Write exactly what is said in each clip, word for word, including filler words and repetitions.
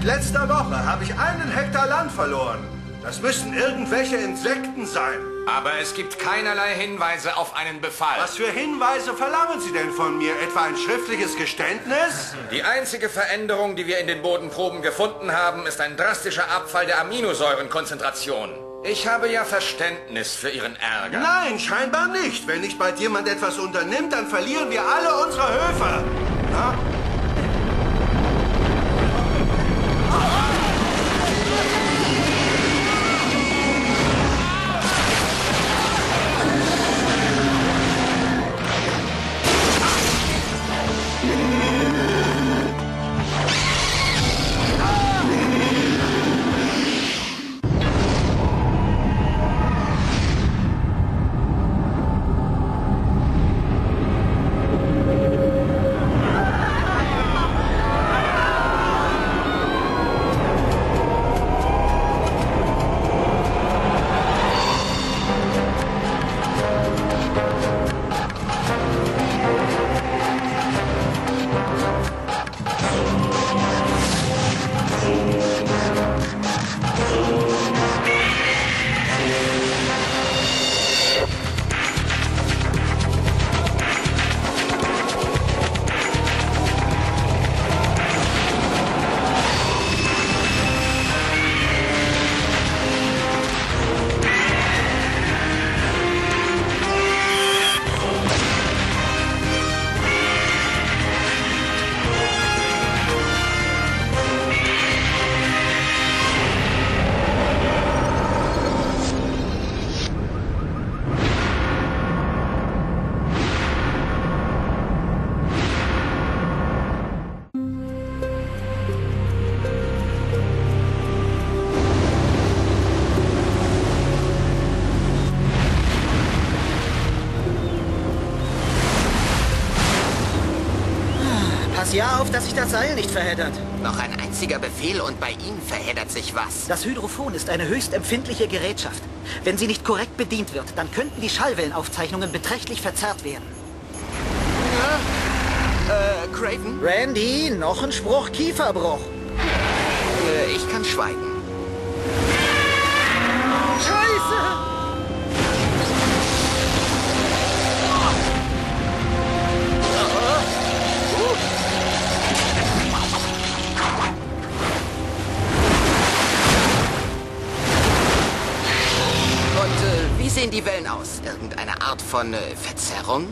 Seit letzter Woche habe ich einen Hektar Land verloren. Das müssen irgendwelche Insekten sein. Aber es gibt keinerlei Hinweise auf einen Befall. Was für Hinweise verlangen Sie denn von mir? Etwa ein schriftliches Geständnis? Die einzige Veränderung, die wir in den Bodenproben gefunden haben, ist ein drastischer Abfall der Aminosäurenkonzentration. Ich habe ja Verständnis für Ihren Ärger. Nein, scheinbar nicht. Wenn nicht bald jemand etwas unternimmt, dann verlieren wir alle unsere Höfe. Na? Pass ja auf, dass sich das Seil nicht verheddert. Noch ein einziger Befehl und bei Ihnen verheddert sich was. Das Hydrophon ist eine höchst empfindliche Gerätschaft. Wenn sie nicht korrekt bedient wird, dann könnten die Schallwellenaufzeichnungen beträchtlich verzerrt werden. Ja. Äh, Craven? Randy, noch ein Spruch Kieferbruch. Äh, ich kann schweigen. Scheiße! Wie sehen die Wellen aus? Irgendeine Art von äh, Verzerrung?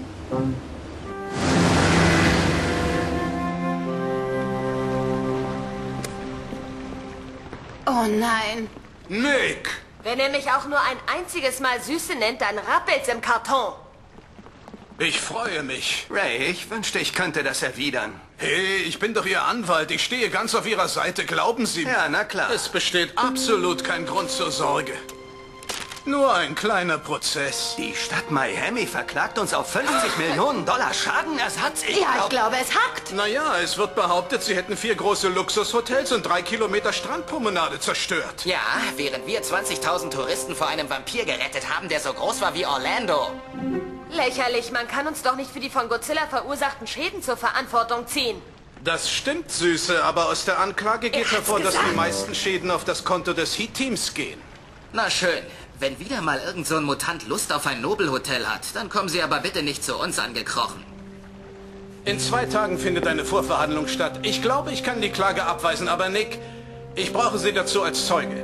Oh nein. Nick! Wenn er mich auch nur ein einziges Mal Süße nennt, dann rappelt's im Karton. Ich freue mich. Ray, ich wünschte, ich könnte das erwidern. Hey, ich bin doch Ihr Anwalt. Ich stehe ganz auf Ihrer Seite. Glauben Sie mir. Ja, na klar. Es besteht absolut kein Grund zur Sorge. Nur ein kleiner Prozess. Die Stadt Miami verklagt uns auf fünfzig Millionen Dollar Schadenersatz. Ich Ja, glaub... ich glaube, es hackt. Naja, es wird behauptet, Sie hätten vier große Luxushotels und drei Kilometer Strandpromenade zerstört. Ja, während wir zwanzigtausend Touristen vor einem Vampir gerettet haben, der so groß war wie Orlando. Lächerlich, man kann uns doch nicht für die von Godzilla verursachten Schäden zur Verantwortung ziehen. Das stimmt, Süße, aber aus der Anklage geht Er hat's hervor, dass gesagt. die meisten Schäden auf das Konto des Heat-Teams gehen. Na schön. Wenn wieder mal irgend so ein Mutant Lust auf ein Nobelhotel hat, dann kommen Sie aber bitte nicht zu uns angekrochen. In zwei Tagen findet eine Vorverhandlung statt. Ich glaube, ich kann die Klage abweisen, aber Nick, ich brauche Sie dazu als Zeuge.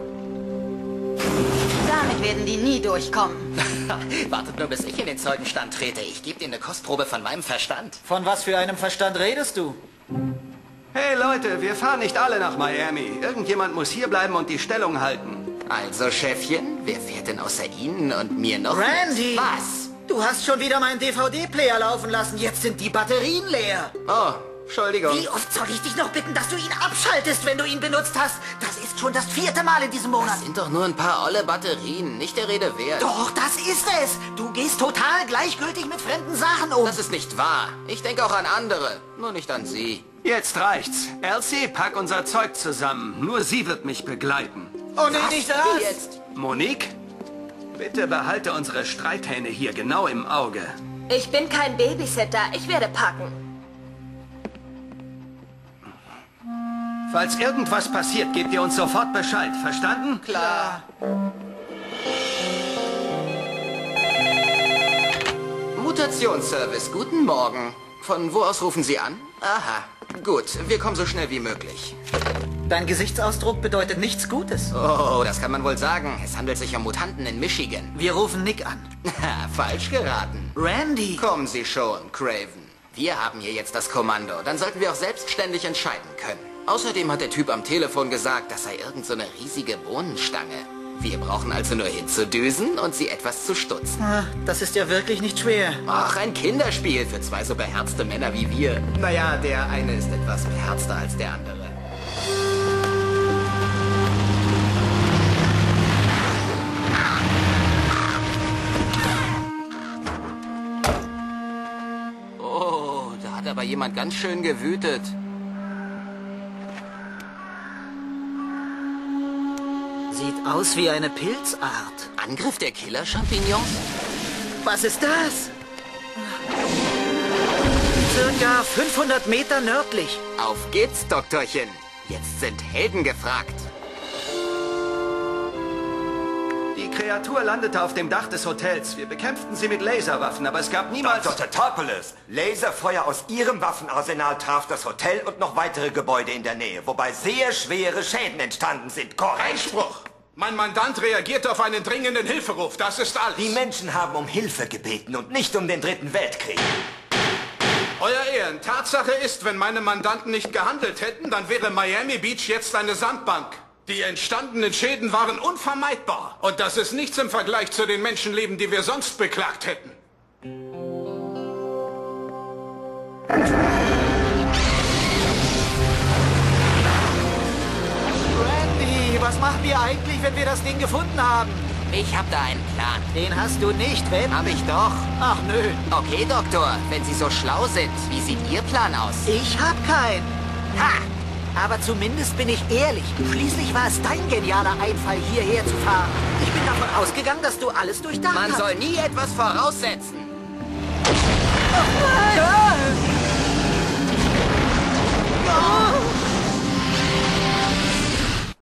Damit werden die nie durchkommen. Wartet nur, bis ich in den Zeugenstand trete. Ich gebe Ihnen eine Kostprobe von meinem Verstand. Von was für einem Verstand redest du? Hey Leute, wir fahren nicht alle nach Miami. Irgendjemand muss hierbleiben und die Stellung halten. Also, Chefchen, wer fährt denn außer Ihnen und mir noch mit? Randy! Was? Du hast schon wieder meinen D V D-Player laufen lassen. Jetzt sind die Batterien leer. Oh, Entschuldigung. Wie oft soll ich dich noch bitten, dass du ihn abschaltest, wenn du ihn benutzt hast? Das ist schon das vierte Mal in diesem Monat. Das sind doch nur ein paar olle Batterien, nicht der Rede wert. Doch, das ist es. Du gehst total gleichgültig mit fremden Sachen um. Das ist nicht wahr. Ich denke auch an andere, nur nicht an Sie. Jetzt reicht's. Elsie, pack unser Zeug zusammen. Nur sie wird mich begleiten. Oh nee, nicht das. Wie jetzt? Monique, bitte behalte unsere Streithähne hier genau im Auge. Ich bin kein Babysitter, ich werde packen. Falls irgendwas passiert, gebt ihr uns sofort Bescheid. Verstanden? Klar. Mutationsservice, guten Morgen. Von wo aus rufen Sie an? Aha, gut. Wir kommen so schnell wie möglich. Dein Gesichtsausdruck bedeutet nichts Gutes. Oh, das kann man wohl sagen. Es handelt sich um Mutanten in Michigan. Wir rufen Nick an. Falsch geraten. Randy! Kommen Sie schon, Craven. Wir haben hier jetzt das Kommando. Dann sollten wir auch selbstständig entscheiden können. Außerdem hat der Typ am Telefon gesagt, das sei irgend so eine riesige Bohnenstange. Wir brauchen also nur hinzudüsen und sie etwas zu stutzen. Ah, das ist ja wirklich nicht schwer. Ach, ein Kinderspiel für zwei so beherzte Männer wie wir. Naja, der eine ist etwas beherzter als der andere. Oh, da hat aber jemand ganz schön gewütet. Sieht aus wie eine Pilzart. Angriff der Killer-Champignons? Was ist das? Circa fünfhundert Meter nördlich. Auf geht's, Doktorchen. Jetzt sind Helden gefragt. Die Kreatur landete auf dem Dach des Hotels. Wir bekämpften sie mit Laserwaffen, aber es gab niemals... Doktor Tatopoulos, Laserfeuer aus Ihrem Waffenarsenal traf das Hotel und noch weitere Gebäude in der Nähe, wobei sehr schwere Schäden entstanden sind, korrekt? Einspruch! Mein Mandant reagiert auf einen dringenden Hilferuf, das ist alles. Die Menschen haben um Hilfe gebeten und nicht um den Dritten Weltkrieg. Euer Ehren, Tatsache ist, wenn meine Mandanten nicht gehandelt hätten, dann wäre Miami Beach jetzt eine Sandbank. Die entstandenen Schäden waren unvermeidbar. Und das ist nichts im Vergleich zu den Menschenleben, die wir sonst beklagt hätten. Randy, was machen wir eigentlich, wenn wir das Ding gefunden haben? Ich hab da einen Plan. Den hast du nicht, wenn? Hab ich doch. Ach nö. Okay, Doktor, wenn Sie so schlau sind, wie sieht Ihr Plan aus? Ich hab keinen. Ha! Aber zumindest bin ich ehrlich. Schließlich war es dein genialer Einfall, hierher zu fahren. Ich bin davon ausgegangen, dass du alles durchdacht Man hast. soll nie etwas voraussetzen. Oh, nein! Ah! Oh!